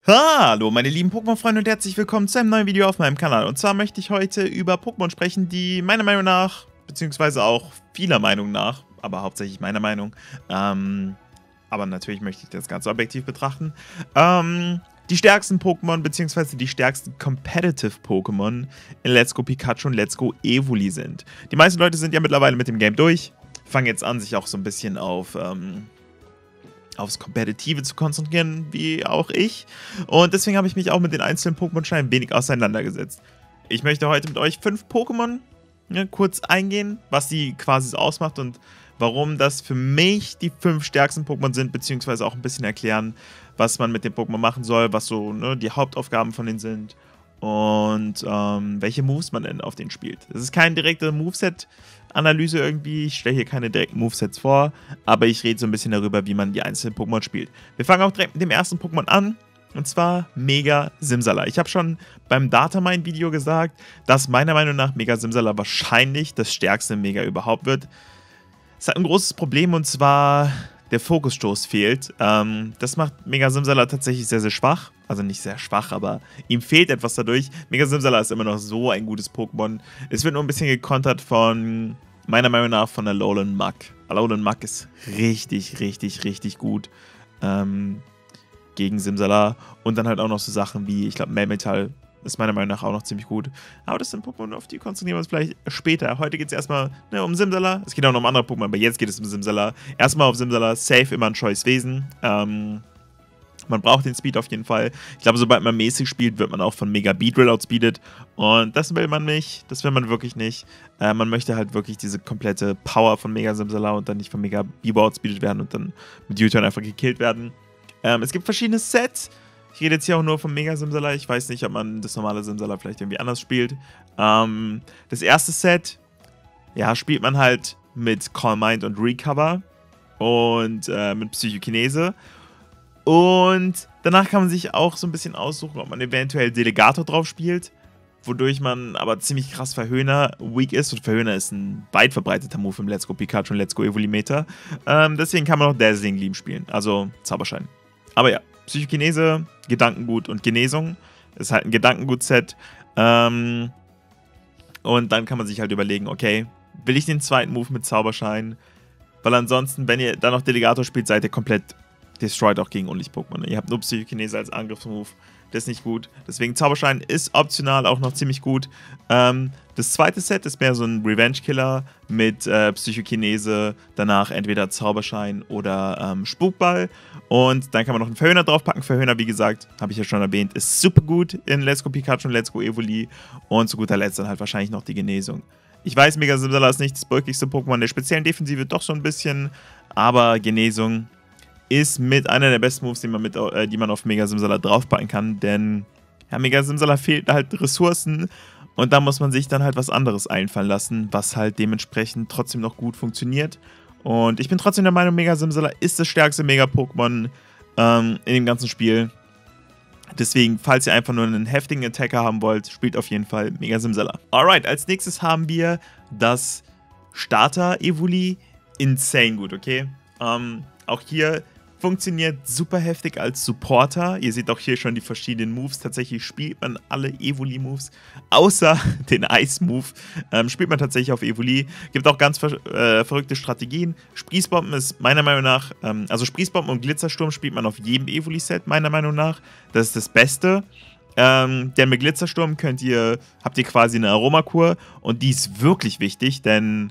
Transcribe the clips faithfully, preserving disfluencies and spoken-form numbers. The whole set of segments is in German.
Hallo meine lieben Pokémon-Freunde und herzlich willkommen zu einem neuen Video auf meinem Kanal. Und zwar möchte ich heute über Pokémon sprechen, die meiner Meinung nach, beziehungsweise auch vieler Meinung nach, aber hauptsächlich meiner Meinung, ähm, aber natürlich möchte ich das Ganze objektiv betrachten, ähm, die stärksten Pokémon, beziehungsweise die stärksten Competitive Pokémon in Let's Go Pikachu und Let's Go Evoli sind. Die meisten Leute sind ja mittlerweile mit dem Game durch, fangen jetzt an, sich auch so ein bisschen auf, ähm, aufs Kompetitive zu konzentrieren, wie auch ich. Und deswegen habe ich mich auch mit den einzelnen Pokémon schon ein wenig auseinandergesetzt. Ich möchte heute mit euch fünf Pokémon ja, kurz eingehen, was sie quasi so ausmacht und warum das für mich die fünf stärksten Pokémon sind, beziehungsweise auch ein bisschen erklären, was man mit den Pokémon machen soll, was so ne, die Hauptaufgaben von denen sind und ähm, welche Moves man denn auf denen spielt. Das ist kein direkter Moveset-Analyse irgendwie, ich stelle hier keine direkten Movesets vor, aber ich rede so ein bisschen darüber, wie man die einzelnen Pokémon spielt. Wir fangen auch direkt mit dem ersten Pokémon an, und zwar Mega Simsala. Ich habe schon beim Datamine-Video gesagt, dass meiner Meinung nach Mega Simsala wahrscheinlich das stärkste Mega überhaupt wird. Es hat ein großes Problem, und zwar der Fokusstoß fehlt. Ähm, das macht Mega Simsala tatsächlich sehr, sehr schwach. Also nicht sehr schwach, aber ihm fehlt etwas dadurch. Mega Simsala ist immer noch so ein gutes Pokémon. Es wird nur ein bisschen gekontert von, meiner Meinung nach, von Alolan Muk. Alolan Muk ist richtig, richtig, richtig gut ähm, gegen Simsala. Und dann halt auch noch so Sachen wie, ich glaube, Melmetal ist meiner Meinung nach auch noch ziemlich gut. Aber das sind Pokémon, auf die konzentrieren wir uns vielleicht später. Heute geht es erstmal ne, um Simsala. Es geht auch noch um andere Pokémon, aber jetzt geht es um Simsala. Erstmal auf Simsala, safe immer ein Choice-Wesen. Ähm, man braucht den Speed auf jeden Fall. Ich glaube, sobald man mäßig spielt, wird man auch von Mega Beedrill outspeedet. Und das will man nicht. Das will man wirklich nicht. Äh, man möchte halt wirklich diese komplette Power von Mega Simsala und dann nicht von Mega Beebo outspeedet werden und dann mit U-Turn einfach gekillt werden. Ähm, es gibt verschiedene Sets. Ich rede jetzt hier auch nur vom Mega Simsala. Ich weiß nicht, ob man das normale Simsala vielleicht irgendwie anders spielt. Ähm, das erste Set, ja, spielt man halt mit Calm Mind und Recover und äh, mit Psychokinese. Und danach kann man sich auch so ein bisschen aussuchen, ob man eventuell Delegator drauf spielt, wodurch man aber ziemlich krass Verhöhner weak ist. Und Verhöhner ist ein weit verbreiteter Move im Let's Go Pikachu und Let's Go Evoli Meta. Ähm, deswegen kann man auch Dazzling Gleam spielen, also Zauberschein. Aber ja, Psychokinese, Gedankengut und Genesung. Ist halt ein Gedankengut-Set. Ähm, und dann kann man sich halt überlegen, okay, will ich den zweiten Move mit Zauberschein? Weil ansonsten, wenn ihr dann noch Delegator spielt, seid ihr komplett destroyed auch gegen Unlicht-Pokémon. Ihr habt nur Psychokinese als Angriffsmove. Das ist nicht gut. Deswegen Zauberschein ist optional auch noch ziemlich gut. Ähm, das zweite Set ist mehr so ein Revenge-Killer mit äh, Psychokinese, danach entweder Zauberschein oder ähm, Spukball. Und dann kann man noch einen Verhöhner draufpacken. Verhöhner, wie gesagt, habe ich ja schon erwähnt, ist super gut in Let's Go Pikachu und Let's Go Evoli. Und zu guter Letzt dann halt wahrscheinlich noch die Genesung. Ich weiß, Mega Simsala ist nicht das bulkigste Pokémon der speziellen Defensive, doch so ein bisschen. Aber Genesung ist mit einer der besten Moves, die man, mit, äh, die man auf Mega Simsala draufpacken kann, denn ja, Mega Simsala fehlt halt Ressourcen und da muss man sich dann halt was anderes einfallen lassen, was halt dementsprechend trotzdem noch gut funktioniert. Und ich bin trotzdem der Meinung, Mega Simsala ist das stärkste Mega-Pokémon ähm, in dem ganzen Spiel. Deswegen, falls ihr einfach nur einen heftigen Attacker haben wollt, spielt auf jeden Fall Mega Simsala. Alright, als nächstes haben wir das Starter-Evoli Insane gut, okay? Ähm, auch hier funktioniert super heftig als Supporter. Ihr seht auch hier schon die verschiedenen Moves. Tatsächlich spielt man alle Evoli-Moves, außer den Ice-Move. Ähm, spielt man tatsächlich auf Evoli. Gibt auch ganz ver äh, verrückte Strategien. Sprießbomben ist meiner Meinung nach, ähm, also Sprießbomben und Glitzersturm spielt man auf jedem Evoli-Set, meiner Meinung nach. Das ist das Beste. Ähm, denn mit Glitzersturm könnt ihr, habt ihr quasi eine Aromakur und die ist wirklich wichtig, denn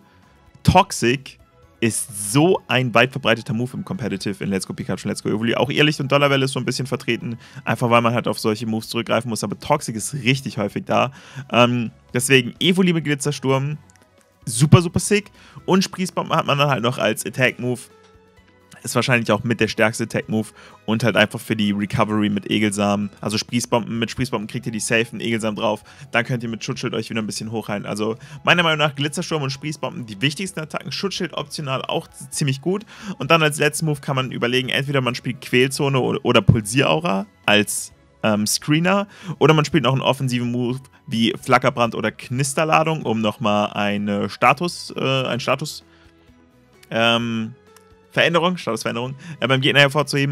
Toxic ist so ein weit verbreiteter Move im Competitive in Let's Go Pikachu und Let's Go Evoli. Auch Irrlicht und Donnerwelle ist so ein bisschen vertreten, einfach weil man halt auf solche Moves zurückgreifen muss, aber Toxic ist richtig häufig da. Ähm, deswegen Evoli mit Glitzersturm, super, super sick. Und Sprießbomben hat man dann halt noch als Attack-Move. Ist wahrscheinlich auch mit der stärkste Attack-Move und halt einfach für die Recovery mit Egelsamen. Also Sprießbomben, mit Sprießbomben kriegt ihr die safe einen Egelsamen drauf. Dann könnt ihr mit Schutzschild euch wieder ein bisschen hochheilen. Also meiner Meinung nach Glitzersturm und Sprießbomben die wichtigsten Attacken. Schutzschild optional auch ziemlich gut. Und dann als letzten Move kann man überlegen, entweder man spielt Quälzone oder, oder Pulsieraura als ähm, Screener. Oder man spielt noch einen offensiven Move wie Flackerbrand oder Knisterladung, um nochmal eine Status, äh, ein Status, ähm, Veränderung, Statusveränderung, äh, beim Gegner hervorzuheben.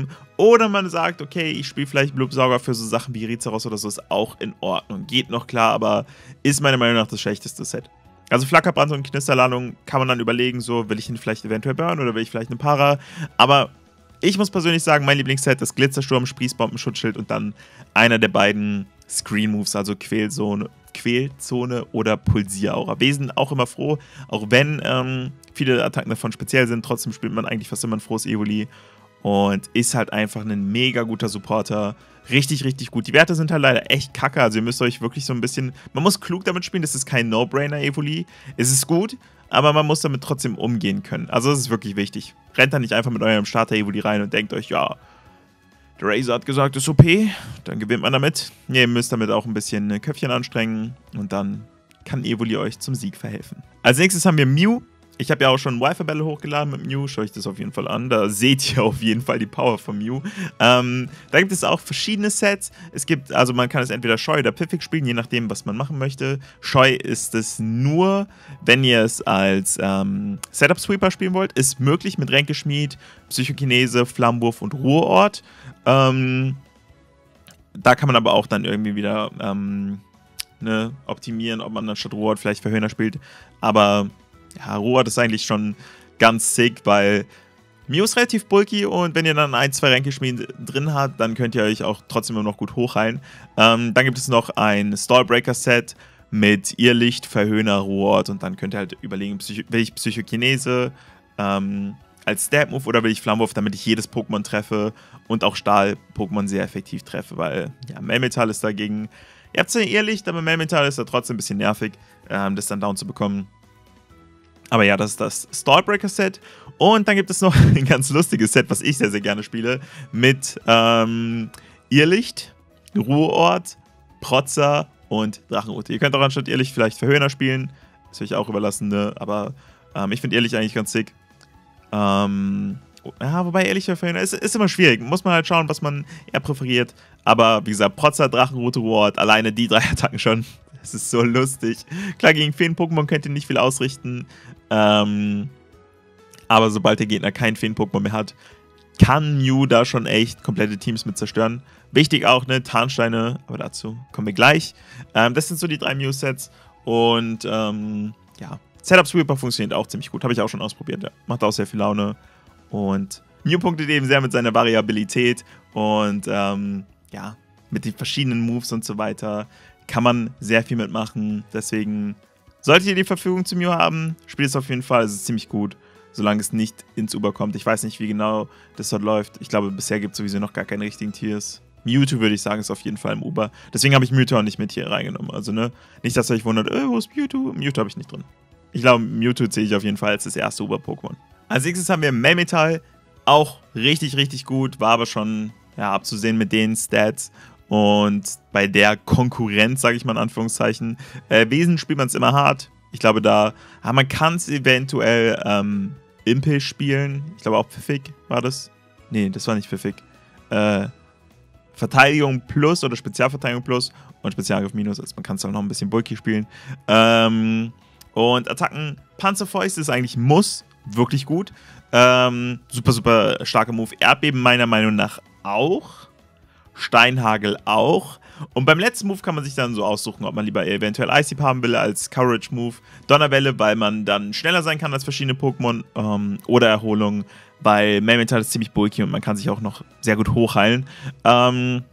Oder man sagt, okay, ich spiele vielleicht Blubsauger für so Sachen wie Rizeros oder so, ist auch in Ordnung. Geht noch klar, aber ist meiner Meinung nach das schlechteste Set. Also Flackerbrand und Knisterladung kann man dann überlegen, so will ich ihn vielleicht eventuell burnen oder will ich vielleicht eine Para. Aber ich muss persönlich sagen, mein Lieblingsset ist Glitzersturm, Sprießbomben, Schutzschild und dann einer der beiden Screen-Moves, also Quälzone, Quälzone oder Pulsieraura. Wir sind auch immer froh, auch wenn ähm, viele Attacken davon speziell sind, trotzdem spielt man eigentlich fast immer ein frohes Evoli. Und ist halt einfach ein mega guter Supporter. Richtig, richtig gut. Die Werte sind halt leider echt kacke. Also ihr müsst euch wirklich so ein bisschen... Man muss klug damit spielen. Das ist kein No-Brainer-Evoli. Es ist gut, aber man muss damit trotzdem umgehen können. Also das ist wirklich wichtig. Rennt da nicht einfach mit eurem Starter-Evoli rein und denkt euch, ja, der Razor hat gesagt, ist O P. Dann gewinnt man damit. Nee, ihr müsst damit auch ein bisschen Köpfchen anstrengen. Und dann kann Evoli euch zum Sieg verhelfen. Als nächstes haben wir Mew. Ich habe ja auch schon Wi-Fi Battle hochgeladen mit Mew, schaut euch das auf jeden Fall an. Da seht ihr auf jeden Fall die Power von Mew. Ähm, da gibt es auch verschiedene Sets. Es gibt, also man kann es entweder Scheu oder Piffig spielen, je nachdem, was man machen möchte. Scheu ist es nur, wenn ihr es als ähm, Setup-Sweeper spielen wollt. Ist möglich mit Ränkeschmied, Psychokinese, Flammenwurf und Ruheort. Ähm, da kann man aber auch dann irgendwie wieder ähm, ne, optimieren, ob man dann statt Ruheort vielleicht Verhöhner spielt. Aber ja, Ruheort ist eigentlich schon ganz sick, weil Mew ist relativ bulky und wenn ihr dann ein, zwei Ränkeschmieden drin habt, dann könnt ihr euch auch trotzdem immer noch gut hochheilen. Ähm, dann gibt es noch ein Stallbreaker-Set mit Irrlicht, Verhöhner, Ruheort und dann könnt ihr halt überlegen, Psycho will ich Psychokinese ähm, als Stab-Move oder will ich Flammenwurf, damit ich jedes Pokémon treffe und auch Stahl-Pokémon sehr effektiv treffe, weil ja, Melmetal ist dagegen, ihr habt zwar Irrlicht, aber Melmetal ist da trotzdem ein bisschen nervig, ähm, das dann down zu bekommen. Aber ja, das ist das Stallbreaker-Set. Und dann gibt es noch ein ganz lustiges Set, was ich sehr, sehr gerne spiele. Mit ähm, Irrlicht, Ruheort, Protzer und Drachenrute. Ihr könnt auch anstatt Irrlicht vielleicht Verhöhner spielen. Das will ich auch überlassen, ne? Aber ähm, ich finde Irrlicht eigentlich ganz sick. Ähm, ja, wobei Irrlicht oder Verhöhner ist, ist immer schwierig. Muss man halt schauen, was man eher präferiert. Aber wie gesagt, Protzer, Drachenrute, Ruheort, alleine die drei Attacken schon. Das ist so lustig. Klar, gegen Feen-Pokémon könnt ihr nicht viel ausrichten. Ähm, aber sobald der Gegner kein Feen-Pokémon mehr hat, kann Mew da schon echt komplette Teams mit zerstören. Wichtig auch, ne, Tarnsteine, aber dazu kommen wir gleich. Ähm, das sind so die drei Mew-Sets. Und ähm, ja, Setup Sweeper funktioniert auch ziemlich gut. Habe ich auch schon ausprobiert. Ja. Macht auch sehr viel Laune. Und Mew punktet eben sehr mit seiner Variabilität. Und ähm, ja, mit den verschiedenen Moves und so weiter kann man sehr viel mitmachen. Deswegen solltet ihr die Verfügung zu Mew haben, spielt es auf jeden Fall. Es ist ziemlich gut, solange es nicht ins Uber kommt. Ich weiß nicht, wie genau das dort läuft. Ich glaube, bisher gibt es sowieso noch gar keine richtigen Tiers. Mewtwo würde ich sagen, ist auf jeden Fall im Uber. Deswegen habe ich Mewtwo auch nicht mit hier reingenommen. Also, ne, nicht, dass ihr euch wundert, äh, wo ist Mewtwo? Mewtwo habe ich nicht drin. Ich glaube, Mewtwo zähle ich auf jeden Fall als das erste Uber-Pokémon. Als nächstes haben wir Melmetal. Auch richtig, richtig gut. War aber schon ja, abzusehen mit den Stats. Und bei der Konkurrenz, sage ich mal in Anführungszeichen, äh, Wesen spielt man es immer hart. Ich glaube, da, ja, man kann es eventuell ähm, Impish spielen. Ich glaube auch Pfiffig war das. Nee, das war nicht Pfiffig. Äh, Verteidigung plus oder Spezialverteidigung plus und Spezialangriff minus. Also man kann es auch noch ein bisschen bulky spielen. Ähm, und Attacken, Panzerfäust ist eigentlich Muss. Wirklich gut. Ähm, super, super starker Move. Erdbeben meiner Meinung nach auch. Steinhagel auch. Und beim letzten Move kann man sich dann so aussuchen, ob man lieber eventuell Icy haben will als Courage-Move. Donnerwelle, weil man dann schneller sein kann als verschiedene Pokémon. Ähm, oder Erholung, weil Melmetal ist ziemlich bulky und man kann sich auch noch sehr gut hochheilen. Ähm,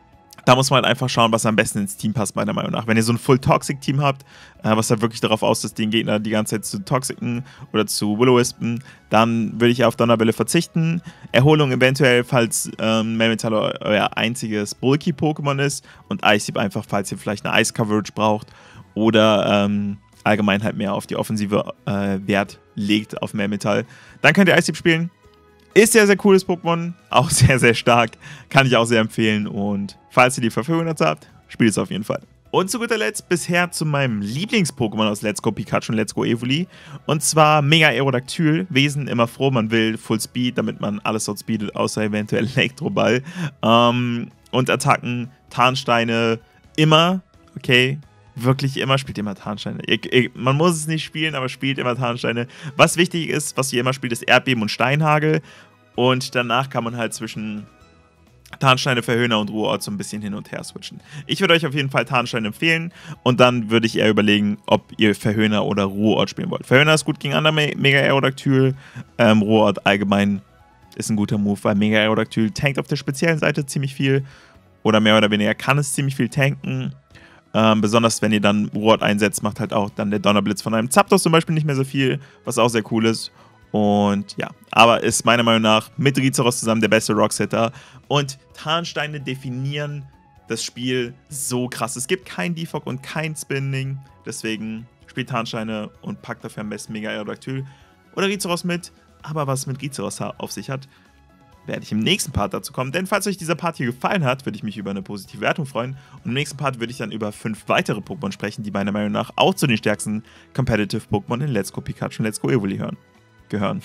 da muss man halt einfach schauen, was am besten ins Team passt, meiner Meinung nach. Wenn ihr so ein Full-Toxic-Team habt, äh, was halt wirklich darauf aus ist, den Gegner die ganze Zeit zu toxiken oder zu Will-O-Wispen, dann würde ich auf Donnerwelle verzichten. Erholung eventuell, falls ähm, Melmetal euer einziges Bulky-Pokémon ist und Ice einfach, falls ihr vielleicht eine Ice-Coverage braucht oder ähm, allgemein halt mehr auf die offensive äh, Wert legt auf Melmetal. Dann könnt ihr Ice spielen. Ist sehr, sehr cooles Pokémon, auch sehr, sehr stark, kann ich auch sehr empfehlen und falls ihr die Verfügung dazu habt, spielt es auf jeden Fall. Und zu guter Letzt bisher zu meinem Lieblings-Pokémon aus Let's Go Pikachu und Let's Go Evoli und zwar Mega Aerodactyl, Wesen immer froh, man will Full Speed, damit man alles outspeedet, außer eventuell Elektroball ähm, und Attacken, Tarnsteine, immer, okay, wirklich immer, spielt immer Tarnsteine. Ihr, ihr, man muss es nicht spielen, aber spielt immer Tarnsteine. Was wichtig ist, was ihr immer spielt, ist Erdbeben und Steinhagel. Und danach kann man halt zwischen Tarnsteine, Verhöhner und Ruheort so ein bisschen hin und her switchen. Ich würde euch auf jeden Fall Tarnstein empfehlen und dann würde ich eher überlegen, ob ihr Verhöhner oder Ruheort spielen wollt. Verhöhner ist gut gegen andere Mega Aerodactyl, ähm, Ruheort allgemein ist ein guter Move, weil Mega Aerodactyl tankt auf der speziellen Seite ziemlich viel oder mehr oder weniger kann es ziemlich viel tanken. Ähm, besonders wenn ihr dann Ruheort einsetzt, macht halt auch dann der Donnerblitz von einem Zapdos zum Beispiel nicht mehr so viel, was auch sehr cool ist. Und ja, aber ist meiner Meinung nach mit Rizeros zusammen der beste Rocks-Hitter. Und Tarnsteine definieren das Spiel so krass. Es gibt kein Defog und kein Spinning. Deswegen spielt Tarnsteine und packt dafür am besten Mega Aerodactyl oder Rizeros mit. Aber was mit Rizeros auf sich hat, werde ich im nächsten Part dazu kommen. Denn falls euch dieser Part hier gefallen hat, würde ich mich über eine positive Wertung freuen. Und im nächsten Part würde ich dann über fünf weitere Pokémon sprechen, die meiner Meinung nach auch zu den stärksten Competitive Pokémon in Let's Go Pikachu und Let's Go Evoli hören. gehören.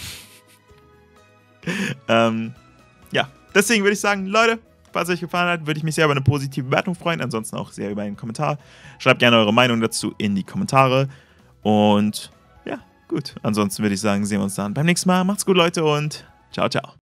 ähm, ja, deswegen würde ich sagen, Leute, falls es euch gefallen hat, würde ich mich sehr über eine positive Bewertung freuen. Ansonsten auch sehr über einen Kommentar. Schreibt gerne eure Meinung dazu in die Kommentare. Und ja, gut. Ansonsten würde ich sagen, sehen wir uns dann beim nächsten Mal. Macht's gut, Leute, und ciao, ciao.